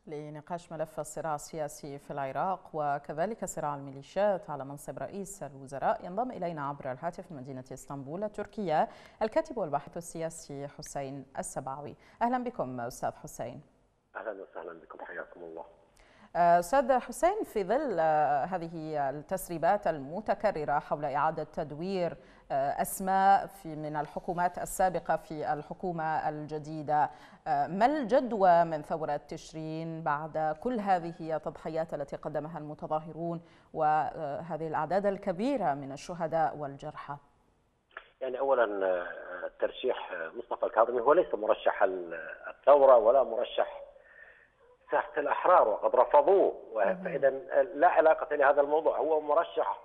لنقاش ملف الصراع السياسي في العراق وكذلك صراع الميليشيات على منصب رئيس الوزراء. ينضم إلينا عبر الهاتف من مدينة اسطنبول التركية الكاتب والباحث السياسي حسين السبعوي. أهلا بكم أستاذ حسين. أهلا وسهلا بكم، حياكم الله. أستاذ حسين، في ظل هذه التسريبات المتكررة حول إعادة تدوير أسماء من الحكومات السابقة في الحكومة الجديدة، ما الجدوى من ثورة تشرين بعد كل هذه التضحيات التي قدمها المتظاهرون وهذه الأعداد الكبيرة من الشهداء والجرحى؟ يعني أولا ترشيح مصطفى الكاظمي هو ليس مرشح الثورة ولا مرشح ساحة الأحرار، وقد رفضوه، فإذا لا علاقة لهذا الموضوع. هو مرشح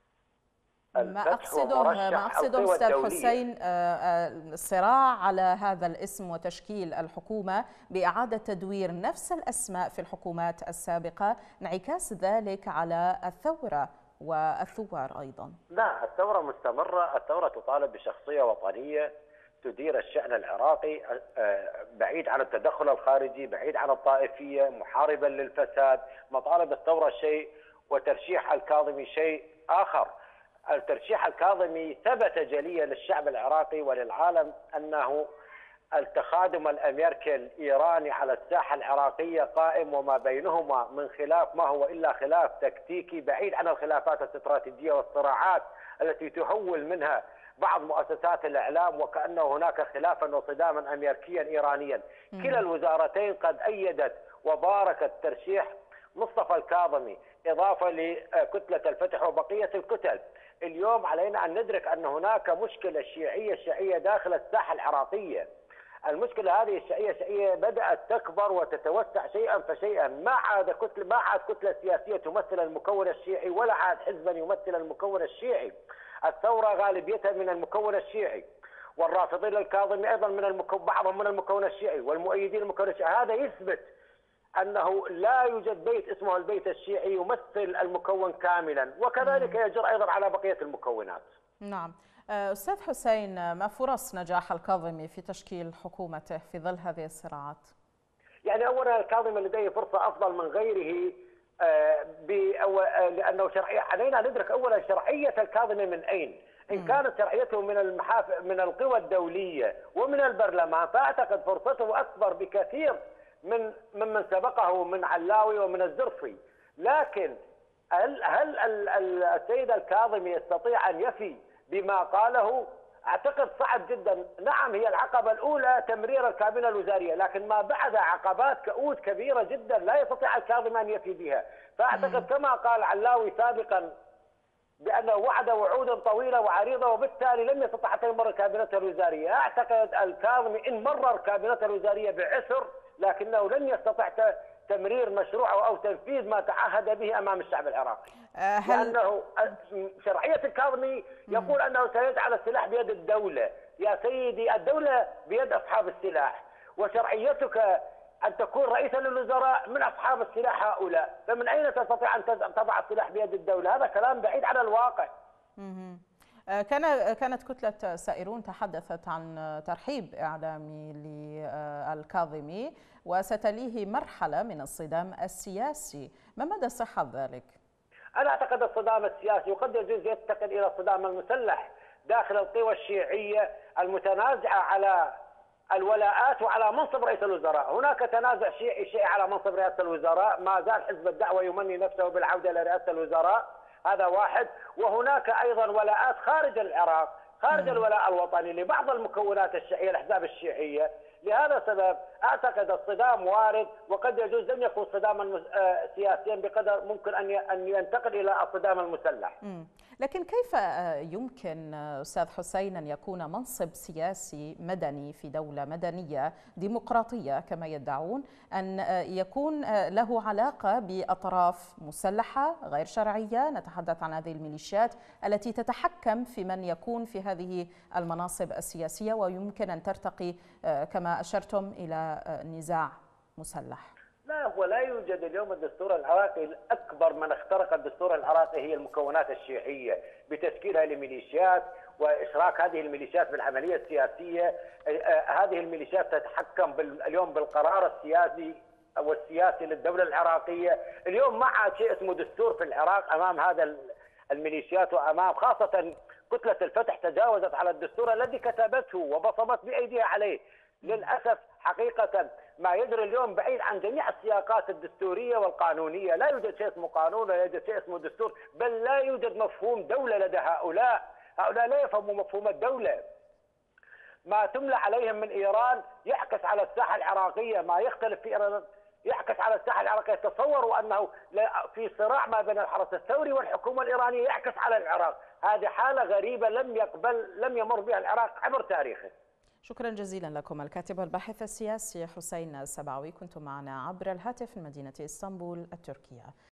ما أقصده أستاذ حسين الصراع على هذا الاسم وتشكيل الحكومة بإعادة تدوير نفس الأسماء في الحكومات السابقة، انعكاس ذلك على الثورة والثوار أيضا. لا، الثورة مستمرة. الثورة تطالب بشخصية وطنية تدير الشأن العراقي بعيد عن التدخل الخارجي، بعيد عن الطائفية، محاربا للفساد. مطالب الثورة شيء وترشيح الكاظمي شيء آخر. الترشيح الكاظمي ثبت جليا للشعب العراقي وللعالم أنه التخادم الأمريكي الإيراني على الساحة العراقية قائم، وما بينهما من خلاف ما هو إلا خلاف تكتيكي بعيد عن الخلافات الاستراتيجية والصراعات التي تهول منها بعض مؤسسات الإعلام وكأنه هناك خلافا وصداما أمريكيا إيرانيا. كلا الوزارتين قد أيدت وباركت ترشيح مصطفى الكاظمي إضافة لكتلة الفتح وبقية الكتل. اليوم علينا أن ندرك أن هناك مشكلة شيعية داخل الساحة العراقية. المشكلة هذه الشيعية بدأت تكبر وتتوسع شيئا فشيئا. ما عاد كتلة سياسية تمثل المكون الشيعي، ولا عاد حزبا يمثل المكون الشيعي. الثورة غالبيتها من المكون الشيعي، والرافضين للكاظمي أيضا بعضهم من المكون الشيعي، والمؤيدين المكون الشيعي. هذا يثبت أنه لا يوجد بيت اسمه البيت الشيعي يمثل المكون كاملا، وكذلك يجر أيضا على بقية المكونات. نعم. أستاذ حسين، ما فرص نجاح الكاظمي في تشكيل حكومته في ظل هذه الصراعات؟ يعني أولا الكاظمي لديه فرصة أفضل من غيره، لأنه علينا ندرك أولا شرعية الكاظمي من أين. إن كانت شرعيته من القوى الدولية ومن البرلمان، فأعتقد فرصته أكبر بكثير ممن سبقه من علاوي ومن الزرفي. لكن هل السيد الكاظمي يستطيع أن يفي بما قاله؟ أعتقد صعب جدا. نعم، هي العقبة الأولى تمرير الكابينة الوزارية، لكن ما بعدها عقبات كؤوس كبيرة جدا لا يستطيع الكاظمي أن يفي بها. فأعتقد كما قال علاوي سابقا بأنه وعد وعودا طويلة وعريضة، وبالتالي لم يستطع حتى يمرر كابينته الوزارية. أعتقد الكاظمي إن مرر كابينته الوزارية بعسر، لكنه لن يستطيع تمرير مشروعه أو تنفيذ ما تعهد به أمام الشعب العراقي. لأنه شرعية الكاظمي يقول أنه سيجعل السلاح بيد الدولة. يا سيدي، الدولة بيد أصحاب السلاح، وشرعيتك أن تكون رئيسا للوزراء من أصحاب السلاح هؤلاء، فمن أين تستطيع أن تضع السلاح بيد الدولة؟ هذا كلام بعيد عن الواقع. كانت كتلة سائرون تحدثت عن ترحيب إعلامي للكاظمي وستليه مرحلة من الصدام السياسي، ما مدى صحة ذلك؟ أنا أعتقد الصدام السياسي وقد يجوز ينتقل إلى الصدام المسلح داخل القوى الشيعية المتنازعة على الولاءات وعلى منصب رئيس الوزراء. هناك تنازع شيعي على منصب رئاسة الوزراء، ما زال حزب الدعوة يمني نفسه بالعودة إلى رئاسة الوزراء، هذا واحد. وهناك أيضا ولاءات خارج العراق، خارج الولاء الوطني لبعض المكونات الشيعية، الأحزاب الشيعية. لهذا السبب أعتقد الصدام وارد، وقد يجوز لم يكن صداما سياسيا بقدر ممكن أن ينتقل إلى الصدام المسلح. لكن كيف يمكن أستاذ حسين أن يكون منصب سياسي مدني في دولة مدنية ديمقراطية كما يدعون أن يكون له علاقة بأطراف مسلحة غير شرعية؟ نتحدث عن هذه الميليشيات التي تتحكم في من يكون في هذه المناصب السياسية، ويمكن أن ترتقي كما أشرتم إلى نزاع مسلح. لا، هو لا يوجد اليوم الدستور العراقي. أكبر من اخترق الدستور العراقي هي المكونات الشيعية بتشكيلها لميليشيات وإشراك هذه الميليشيات بالعملية السياسية. هذه الميليشيات تتحكم اليوم بالقرار السياسي والسياسي للدولة العراقية. اليوم ما عاد شيء اسمه دستور في العراق أمام هذا الميليشيات، وأمام خاصة كتلة الفتح تجاوزت على الدستور الذي كتبته وبصمت بأيديها عليه. للأسف حقيقة ما يجري اليوم بعيد عن جميع السياقات الدستورية والقانونية. لا يوجد شيء اسمه قانون، لا يوجد شيء اسمه دستور، بل لا يوجد مفهوم دولة لدى هؤلاء لا يفهموا مفهوم الدولة. ما تملى عليهم من إيران يعكس على الساحة العراقية، ما يختلف في إيران يعكس على الساحة العراقية. تصوروا أنه في صراع ما بين الحرس الثوري والحكومة الإيرانية يعكس على العراق. هذه حالة غريبة لم يمر بها العراق عبر تاريخه. شكرا جزيلا لكم الكاتب والباحث السياسي حسين السبعوي، كنتم معنا عبر الهاتف من مدينة اسطنبول التركية.